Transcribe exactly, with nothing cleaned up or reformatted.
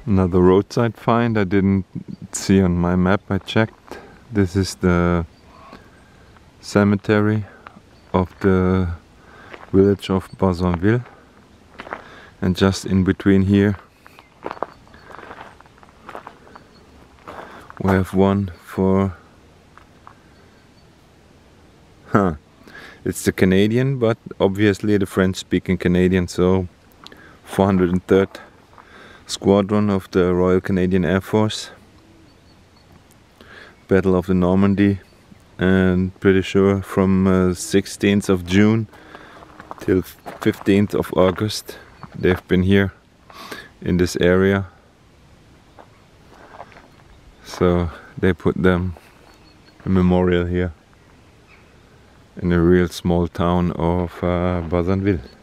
Another roadside find I didn't see on my map. I checked. This is the cemetery of the village of Bazanville, and just in between here we have one for huh it's the Canadian, but obviously the French speaking Canadian, so four hundred third Squadron of the Royal Canadian Air Force, Battle of the Normandy, and pretty sure from uh, sixteenth of June till fifteenth of August they've been here in this area, so they put them a memorial here in a real small town of uh, Bazanville.